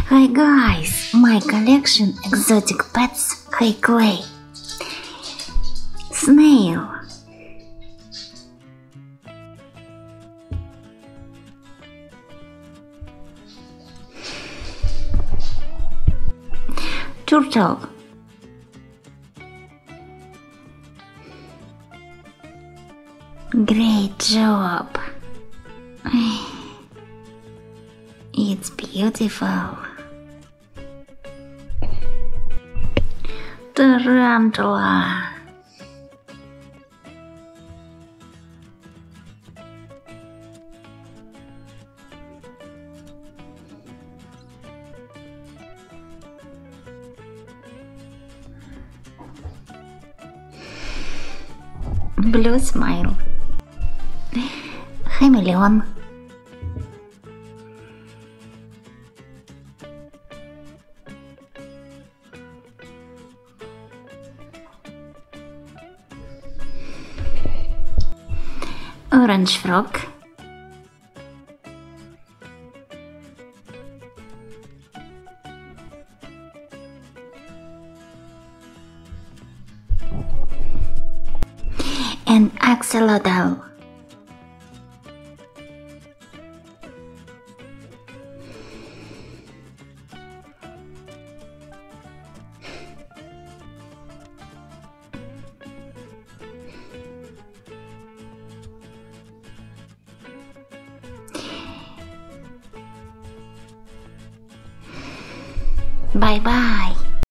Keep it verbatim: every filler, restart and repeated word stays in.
Hi guys, my collection exotic pets Hey Clay. Snail. Turtle. Great job. It's beautiful. Tarantula. Blue smile. Chameleon. Orange frog. And axolotl. Bye bye.